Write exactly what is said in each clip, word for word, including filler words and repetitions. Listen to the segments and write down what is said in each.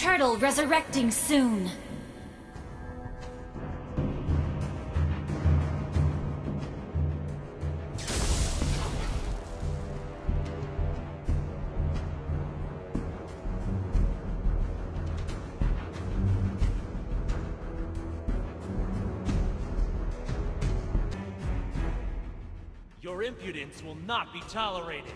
turtle resurrecting soon. Your impudence will not be tolerated.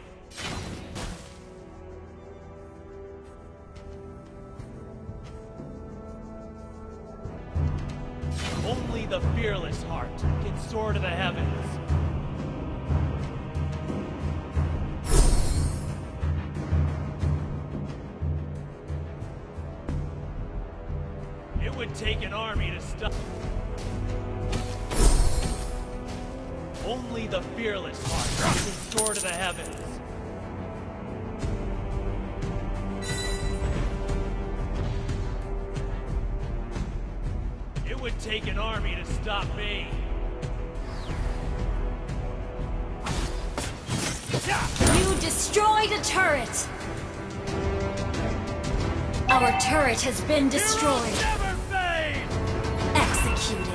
Only the fearless heart can soar to the heavens. It would take an army to stop. Only the fearless heart can soar to the heavens. It would take an army to stop me. You destroyed a turret! Our turret has been destroyed. Heroes never fade! Executed.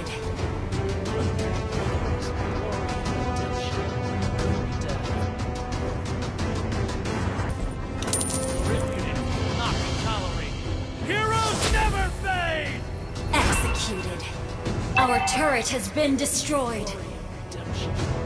Your impudence will not be tolerated. Heroes never fade! Executed. Our turret has been destroyed. Redemption.